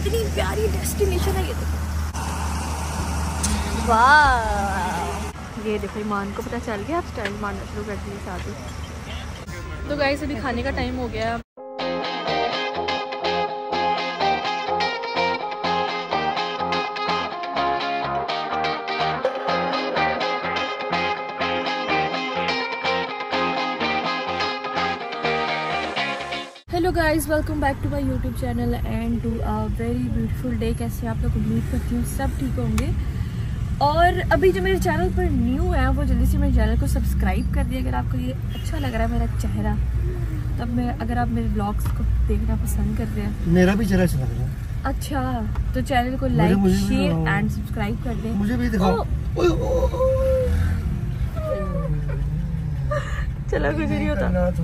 कितनी प्यारी डेस्टिनेशन है ये देखो। वाह, ये देखो ईमान को पता चल गया, आप स्टाइल मारना शुरू कर दिए साथ ही। तो गाइस अभी खाने का टाइम हो गया। Hello guys, welcome back to my YouTube channel and to a very beautiful day. कैसे आप लोग, उम्मीद करती हूँ सब ठीक होंगे। और अभी जो मेरे चैनल पर न्यू है वो जल्दी से मेरे चैनल को सब्सक्राइब कर दिए। अगर आपको ये अच्छा लग रहा है मेरा चेहरा, तब मैं अगर आप मेरे ब्लॉग्स को देखना पसंद कर रहे हैं, मेरा भी चेहरा अच्छा लग रहा है, अच्छा तो चैनल को लाइक शेयर एंड सब्सक्राइब कर दें। मुझे भी दिखाओ। चलो कुछ नहीं होता।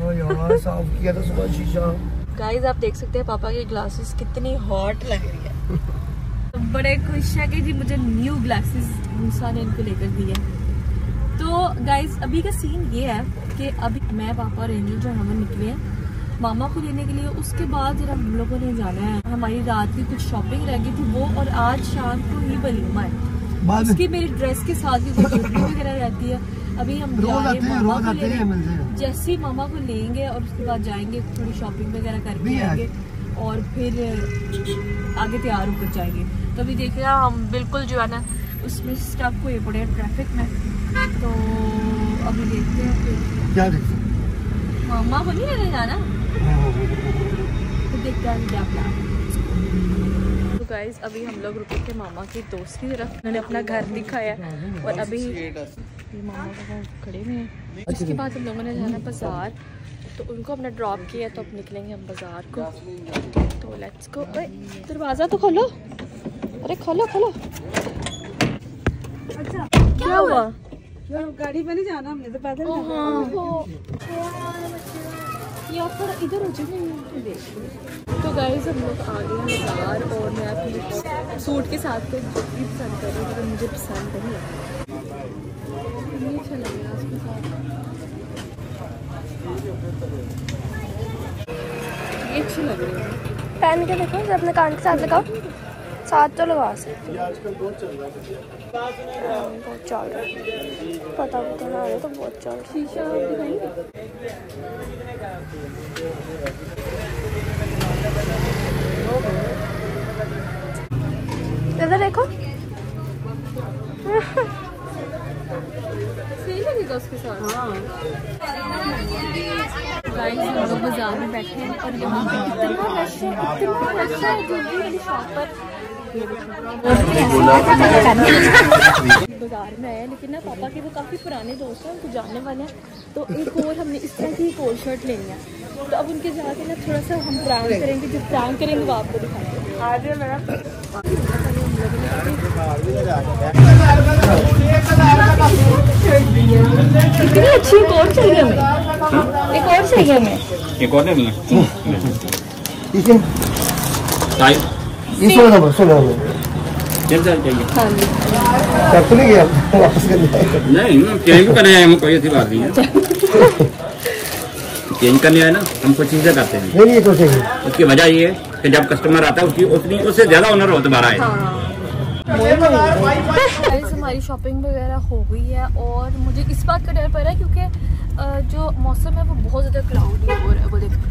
गाइस आप देख सकते हैं पापा की ग्लासेस कितनी हॉट लग रही है। तो बड़े खुश है कि जी मुझे न्यू ग्लासेस मूसा ने इनको लेकर दी है। तो गाइस अभी का सीन ये है कि अभी मैं पापा और एंजल जो हम निकले हैं मामा को लेने के लिए। उसके बाद जरा हम लोगों ने जाना है, हमारी रात की कुछ शॉपिंग रह गई थी वो, और आज शाम को ही वलीमा है। उसकी मेरी ड्रेस के साथ ही कुछ वगैरह रहती है। अभी हम जैसे ही मामा को लेंगे और उसके बाद जाएंगे थोड़ी शॉपिंग वगैरह करके आएंगे और फिर आगे तैयार होकर जाएंगे। तो अभी देख रहे हैं हम बिल्कुल जो है ना उसमें स्टक हुए पड़े हैं ट्रैफिक में। तो अभी देखते हैं फिर क्या देखते हैं। मामा को नहीं लेने जाना, तो देखते हैं क्या प्लान। तो गाइस अभी हम लोग रुके थे मामा की दोस्त की तरफ, उन्होंने अपना घर दिखाया और अभी मामा का खड़े में है। उसके बाद हम लोगों ने जाना बाजार, तो उनको अपना ड्रॉप किया तो अब निकलेंगे हम बाजार को। तो लेट्स गो। दरवाजा तो खोलो, अरे खोलो खोलो। अच्छा क्या हुआ? गाड़ी में नहीं जाना हमने तो पैदल जाना। इधर हो जाए। तो गाइस हम लोग आ गए हैं बाजार और मैं अपने सूट के साथ तो भी पसंद कर रही हूँ, लेकिन मुझे पसंद नहीं है। ये अच्छा लग रहा है उसके साथ, ये अच्छी लग रही है। पहन के देखो, जब अपने कान के साथ लगाओ, साथ तो लगा सकते। बहुत चल रहा है, पता ना है तो बहुत चल रहा है। शीशा दिखाएंगे। इधर देखो, सही लगेगा उसके साथ। गाइस हम लोग बाजार में बैठे हैं और यहाँ पे इतना रश है, इतना रश है ज्वेलरी वाली शॉप पर। बाजार में आया, लेकिन ना पापा के वो काफ़ी पुराने दोस्त हैं, उनको जानने वाले हैं। तो एक और हमने इस तरह की एक और शर्ट लेनी है, तो अब उनके जाके ना थोड़ा सा हम प्रैंक करेंगे। जो प्रैंक करेंगे वो आपको दिखाएंगे। कितनी अच्छी एक और चाहिए हमें, एक और चाहिए हमें, एक और नहीं चल चाहिए। हाँ जी नहीं चेंज करने आए हम, कोई ऐसी बात नहीं है। चेंज करने आए ना, हम कुछ चीजें करते हैं। नहीं तो चाहिए। उसकी वजह ये है कि जब कस्टमर आता है उसकी उससे ज्यादा ऑनर हो दोबारा आए। हमारी शॉपिंग वगैरह हो गई है और मुझे इस बात का डर पड़ रहा है क्योंकि जो मौसम है वो बहुत ज़्यादा क्लाउडी हो रहा है। वो देखो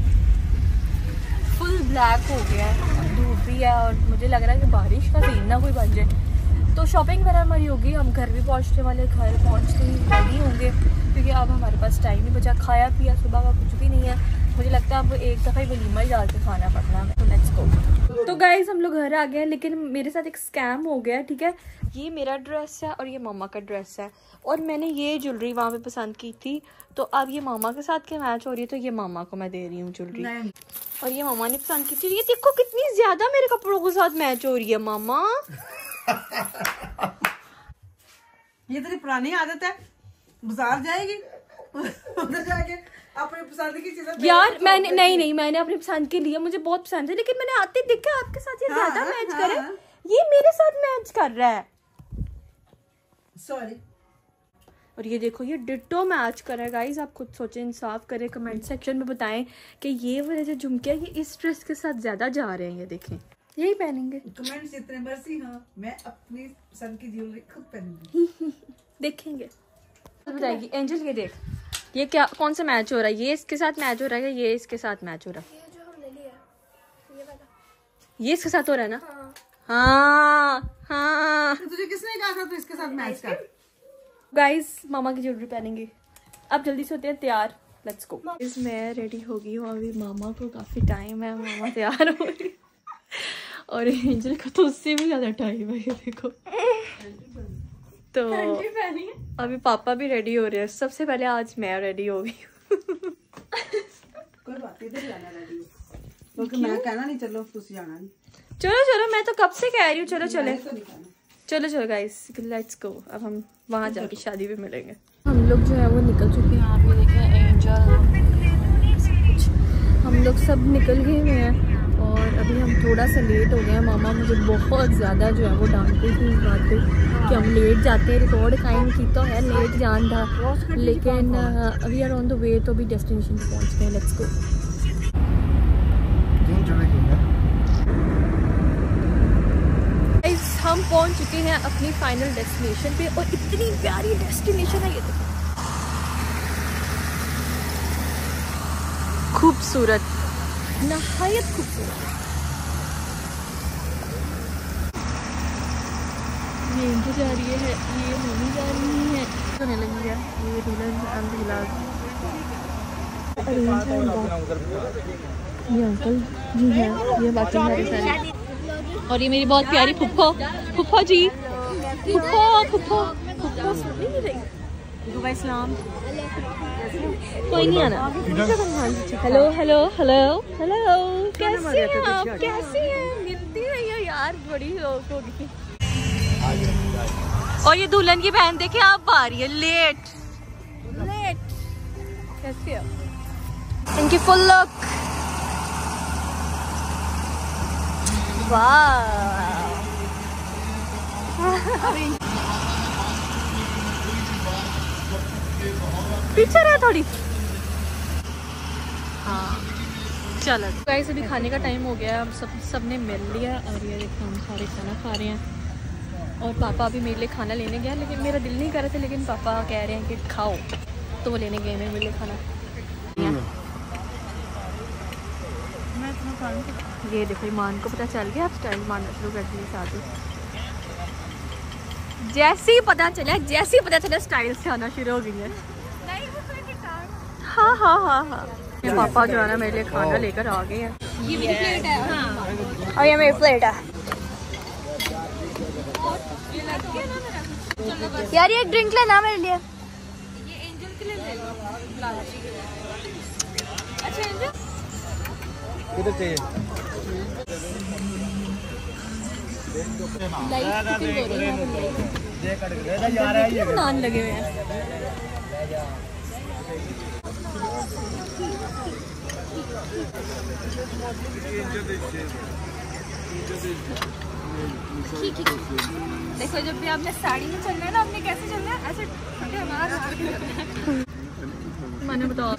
फुल ब्लैक हो गया है, धूप भी है और मुझे लग रहा है कि बारिश का सीन ना कोई बन जाए। तो शॉपिंग वगैरह हमारी होगी, हम घर भी पहुंचने वाले, घर पहुंचते ही रेडी होंगे क्योंकि अब हमारे पास टाइम नहीं बचा। खाया पिया सुबह का कुछ भी नहीं है, मुझे लगता है अब एक दफ़ा ही वलीमा ही डाल के खाना पड़ना है। तो लेट्स गो। तो गाइस हम लोग घर आ गए हैं, लेकिन मेरे साथ एक स्कैम हो गया। ठीक है, ये मेरा ड्रेस है और ये मामा का ड्रेस है, और मैंने ये ज्वेलरी वहाँ पे पसंद की थी, तो अब ये मामा के साथ क्या मैच हो रही है, तो ये मामा को मैं दे रही हूँ ज्वेलरी। और ये मामा ने पसंद की थी। ये देखो कितनी ज्यादा मेरे कपड़ों के साथ मैच हो रही है मामा। ये तेरी पुरानी आदत है, बाजार जाएगी उधर जाके अपनी पसंद की चीजें। यार मैंने नहीं मैंने अपनी पसंद के लिए, मुझे बहुत पसंद है, लेकिन मैंने आते देखा आपके साथ ये ज्यादा मैच करे, ये मेरे साथ मैच कर रहा है। सॉरी। और ये देखो ये डिट्टो मैच कर रहा है। गाइस आप खुद सोचें, इंसाफ करें, कमेंट सेक्शन में बताएं कि ये वाले जो झुमके ये इस ड्रेस के साथ ज्यादा जा रहे हैं। ये देखें यही पहनेंगे। कमेंट्स जितने मर्जी, हाँ मैं अपनी पसंद की ज्वेलरी खुद पहनूंगी। देखेंगे। बताएगी एंजल, ये देख, ये क्या, कौन सा मैच हो रहा है? ये इसके साथ मैच हो रहा है, ये इसके साथ मैच हो रहा है? ये जो हमने लिया ये वाला, ये इसके साथ हो रहा है ना? हाँ। हाँ। तो तुझे किसने कहा था तो इसके साथ मैच कर? गाइस मामा की ज्वेलरी पहनेंगे। अब जल्दी से होते हैं तैयार, लेट्स गो। मैं रेडी हो गई हूँ, अभी मामा को काफी टाइम है, मामा तैयार हो रही और एंजल का तो उससे भी ज्यादा टाइम है, ये देखो। तो अभी पापा भी रेडी हो रहे हैं। सबसे पहले आज मैं रेडी हो गई हूँ। कोई बात नहीं, इधर जाना रेडी क्योंकि मैं कहना नहीं चलो तुसी जाना नहीं। चलो चलो, मैं तो कब से कह रही हूँ चलो चले। तो नहीं कहना। चलो चलो गाइस, लेट्स गो। अब हम वहाँ जाके शादी भी मिलेंगे। हम लोग जो है वो निकल चुके हैं। आप ये देखें, एंजल कुछ हम लोग सब निकल गए हुए हैं और अभी हम थोड़ा सा लेट हो गए हैं। मामा मुझे बहुत ज़्यादा जो है वो डांटते थे इस बात पे कि हम लेट जाते हैं, रिकॉर्ड कायम की तो है, लेट जान था, लेकिन अभी आर ऑन द वे, तो अभी डेस्टिनेशन पे पहुँच गए। Let's go. हम पहुंच चुके हैं अपनी फाइनल डेस्टिनेशन पे और इतनी प्यारी डेस्टिनेशन है, ये देखो, खूबसूरत, नहायत खूबसूरत। ये इनको जा रही है, ये मम्मी जा रही है, होने लगी है, ये दुल्हन ये अंकल जी हैं, ये बाकी हमारे सारे, और ये मेरी बहुत प्यारी फुप्पो, फुप्पो जी, फुप्पो फुप्पो फुप्पो नहीं रही। इस्लाम कोई नहीं आना। हेलो हेलो हेलो हेलो, कैसी हैं आप? कैसी हैं? मिलती नहीं है यार, बड़ी लोग हो गई। और ये दुल्हन की बहन देखे आप आ रही है लेट लेट। कैसी है इनकी फुल लुक? पीछे रहे थोड़ी। हाँ चलो गाइस, अभी खाने का टाइम हो गया है, हम सबने मिल लिया और ये देखो हम सारे खाना खा रहे हैं। और पापा अभी मेरे लिए खाना लेने गया, लेकिन मेरा दिल नहीं कर रहा था, लेकिन पापा कह रहे हैं कि खाओ, तो वो लेने गए हैं मेरे लिए खाना। ये देखो ईमान को पता चल गया, अब स्टाइल मारना शुरू कर दी शादी। जैसे ही पता चला स्टाइल से आना शुरू हो गई है। हाँ हाँ हाँ हाँ, पापा जो है ना मेरे लिए खाना लेकर आ गए हैं। ये मेरी प्लेट है। हाँ। और ये मेरी प्लेट है। यार ये एक ड्रिंक लेना मेरे लिए। ये एंजल के लिए ले लो। अच्छा एंजल किधर चाहिए? नान लगे हुए हैं। देखो जब भी आपने साड़ी में चलना है ना, आपने कैसे चलना है, ऐसे मैंने बताओ।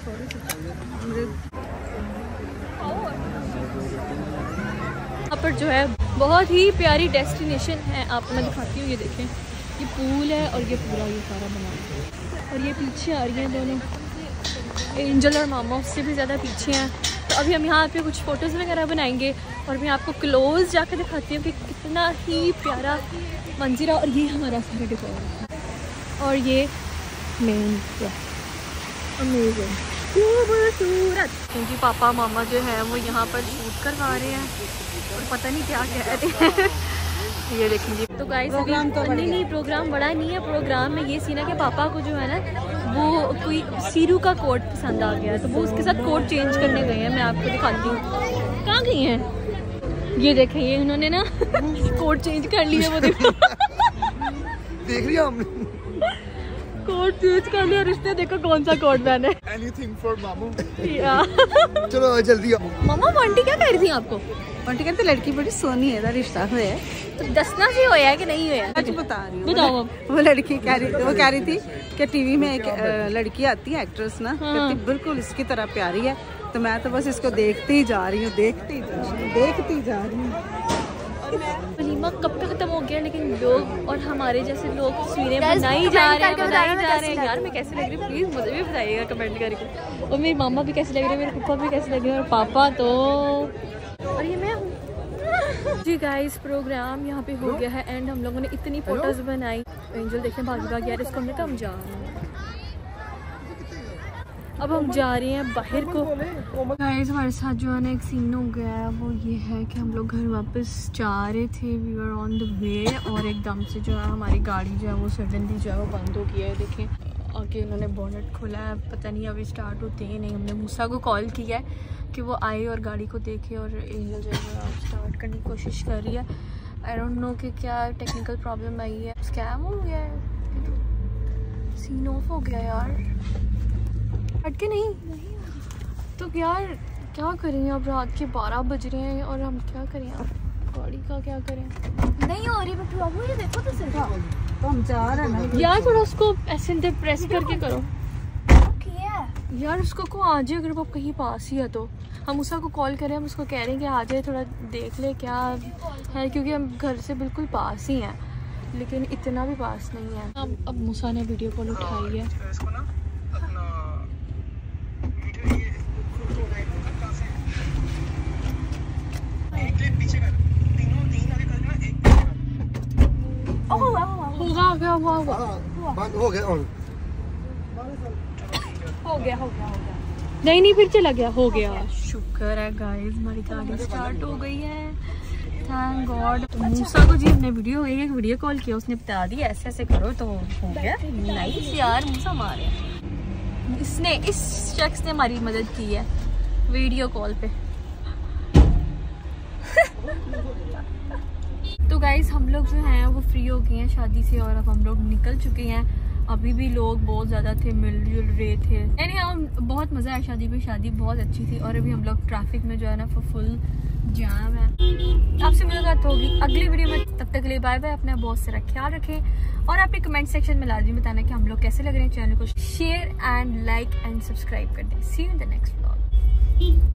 यहाँ पर जो है बहुत ही प्यारी डेस्टिनेशन है, आपको मैं दिखाती हूँ। ये देखें, ये पूल है और ये पूरा ये सारा बना है, और ये पीछे आ रही हैं दोनों, एंजल और मामा उससे भी ज़्यादा पीछे हैं। तो अभी हम यहाँ पे कुछ फ़ोटोज़ वगैरह बनाएंगे और मैं आपको क्लोज जाकर दिखाती हूँ कि कितना ही प्यारा मंजर है। और ये हमारा सारा डिकोर है, और ये मेन अमेजिंग खूबसूरत, क्योंकि पापा मामा जो है वो यहाँ पर शूट करवा रहे हैं और पता नहीं क्या कह रहे हैं। ये देखेंगे। तो गाइस प्रोग्राम तो नहीं प्रोग्राम बड़ा नहीं है। प्रोग्राम में ये सीन है कि पापा को जो है ना वो कोई सीरू का कोट पसंद आ गया है, तो वो उसके साथ कोट चेंज करने गए हैं। मैं आपको दिखाती हूँ कहाँ गई हैं। ये देखें, ये उन्होंने ना कोट चेंज कर लिया। वो देखो देख रही हमने कोट चेंज कर लिया। रिश्ते देखो कौन सा कोट पहने। एनीथिंग फॉर मामू। चलो जल्दी मामा बंटी क्या कह रही थी आपको? बंटी कहते लड़की बड़ी सोनी है, रिश्ता हुआ है तो दसना से होया है कि नहीं होया? सच बता रही हूँ। बताओ। वो लड़की कह रही थी कि टीवी में एक लड़की आती है एक्ट्रेस ना, कहती बिल्कुल इसकी तरह प्यारी है, तो मैं तो बस इसको देखती ही जा रही हूँ, देखती जा रही हूँ। वलीमा कब तक खत्म हो गया, लेकिन लोग और हमारे जैसे लोग तस्वीरें बनाई जा रहे हैं। यार मैं कैसे लग रही हूँ प्लीज़ मुझे भी बताइएगा कमेंट करके। और मेरी मामा भी कैसे लग रही है, मेरे पापा भी कैसे लग रहे हैं, और पापा तो और ये मैं हूँ जी। गाइस प्रोग्राम यहाँ पे हो गया है एंड हम लोगों ने इतनी फोटोज बनाई। एंजल देखें भाग यार, इसको हमने कम जा अब हम जा रहे हैं बाहर को। गाइस हमारे साथ जो है ना एक सीन हो गया है, वो ये है कि हम लोग घर वापस जा रहे थे, we were on the way, और एकदम से जो है हमारी गाड़ी जो है वो सडनली जो है वो बंद हो गया है। देखें आगे उन्होंने बोनट खोला है, पता नहीं अभी स्टार्ट होते ही नहीं। हमने मूसा को कॉल किया है कि वो आए और गाड़ी को देखे, और एंजल जो है स्टार्ट करने की कोशिश कर रही है। आई डोंट नो कि क्या टेक्निकल प्रॉब्लम आई है, स्कैम हो गया है, सीन ऑफ हो गया यार, हट के नहीं तो यार क्या करें। अब रात के 12 बज रहे हैं और हम क्या करें, गाड़ी का क्या करें, नहीं हो रही बट बाबू ये देखो तो सिर्फ तो हम जा रहे हैं ना यार, थोड़ा उसको ऐसे प्रेस करके करो यार, उसको को आ जाए अगर वो कहीं पास ही है तो। हम उसा को कॉल करें, हम उसको कह रहे हैं कि आ जाए, थोड़ा देख ले क्या है, क्योंकि हम घर से बिल्कुल पास ही हैं, लेकिन इतना भी पास नहीं है। अब मूसा ने वीडियो कॉल उठाई है। हो गया नहीं फिर चला गया, हो गया। शुक्र है गाइस हमारी गाड़ी स्टार्ट हो गई है, थैंक गॉड। तो मूसा को जी हमने वीडियो कॉल किया, उसने बता दिया ऐसे ऐसे करो तो हो गया। नाइस यार मूसा मारे, इसने इस शख्स ने हमारी मदद की है वीडियो कॉल पे। तो गाइस हम लोग जो हैं वो फ्री हो गए हैं शादी से, और अब हम लोग निकल चुके हैं। अभी भी लोग बहुत ज़्यादा थे, मिलजुल रहे थे, यानी हम बहुत मज़ा आया शादी पे, शादी बहुत अच्छी थी। और अभी हम लोग ट्रैफिक में जो है ना फुल जाम है। आपसे मुलाकात होगी अगली वीडियो में, तब तक के लिए बाय बाय, अपना बहुत सारा ख्याल रखें, और आपके कमेंट सेक्शन में लाजमी बताना कि हम लोग कैसे लग रहे हैं। चैनल को share and like and subscribe कर दें। See you in the next vlog.